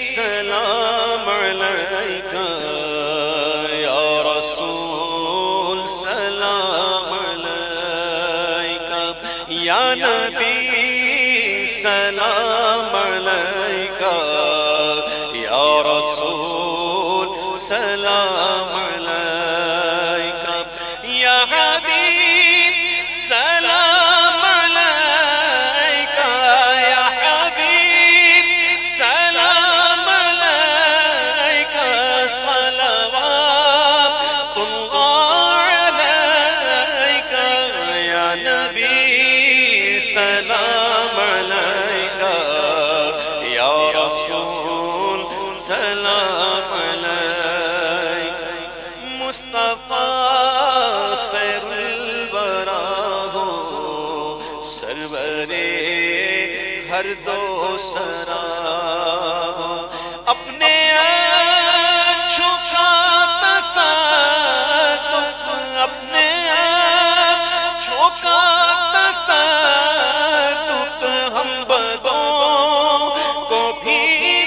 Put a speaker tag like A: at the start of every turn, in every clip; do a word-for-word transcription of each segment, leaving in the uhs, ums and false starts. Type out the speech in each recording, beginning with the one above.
A: سلام علیکہ یا رسول سلام علیکہ یا نبی سلام علیکہ یا رسول سلام علیکہ یا حبیب سلام علیکہ یا حبیب سلام علیکہ صلوات اللہ علیکہ یا نبی سلام علیکہ یا رسول سلام علیکہ مصطفیٰ خیر الورا ہو سرور ہر دو سرا ہو اپنے آنکھوں کا تصدق اپنے آنکھوں کا تصدق ہم بدوں کو بھی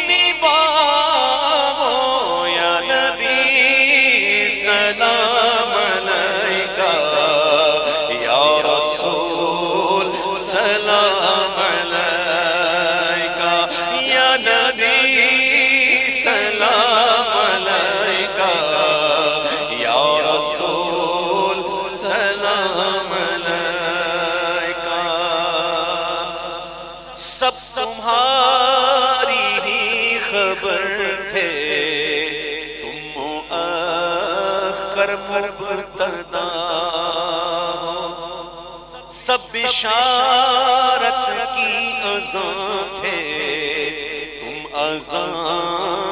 A: نبھاؤ یا نبی سلام علیکہ یا رسول سلام علیکہ یا نبی سلام علیکہ یا رسول سلام علیکہ سب تمہاری ہی خبر تھے تم مؤخر مبتدا سب بشارت کی اذان تھے تم اذان